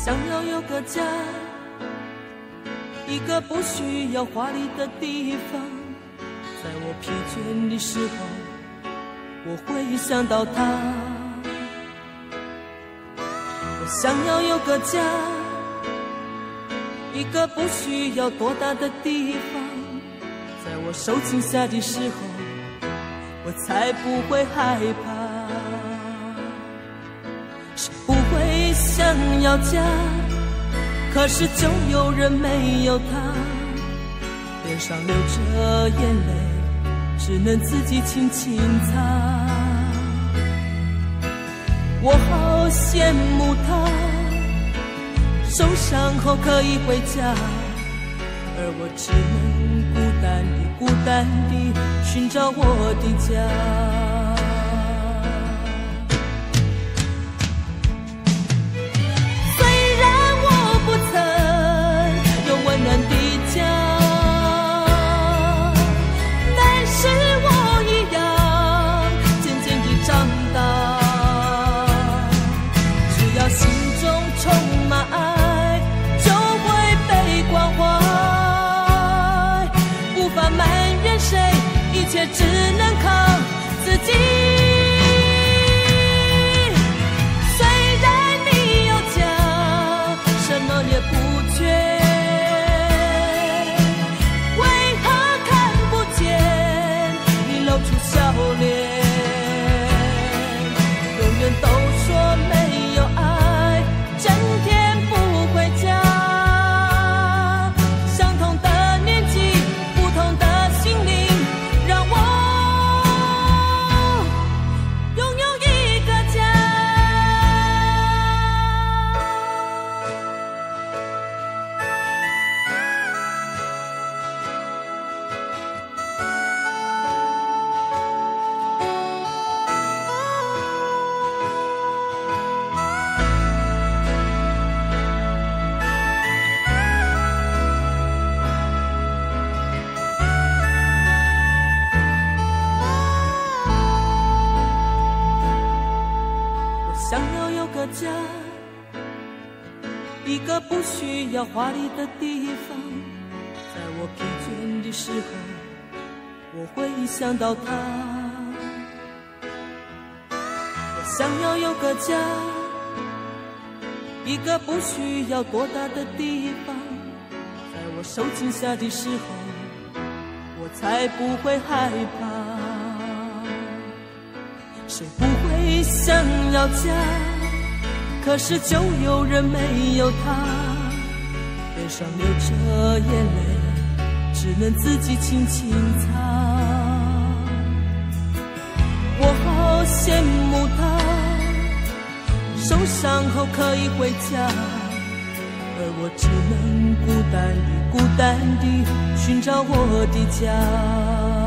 想要有个家，一个不需要华丽的地方，在我疲倦的时候，我会想到他。我想要有个家，一个不需要多大的地方，在我受惊吓的时候，我才不会害怕。谁不会想要家，可是就有人没有他，脸上流着眼泪，只能自己轻轻擦。我好羡慕他，受伤后可以回家，而我只能孤单地寻找我的家。一切只能靠自己。虽然你有家，什么也不缺，为何看不见你露出笑脸？永远都说没有爱，整天不回家。相同的年纪，不同的心灵，想要有个家，一个不需要华丽的地方，在我疲倦的时候，我会想到他。我想要有个家，一个不需要多大的地方，在我受惊吓的时候，我才不会害怕。谁不会想要家，可是就有人没有他，脸上流着眼泪，只能自己轻轻擦。我好羡慕他，受伤后可以回家，而我只能孤单地寻找我的家。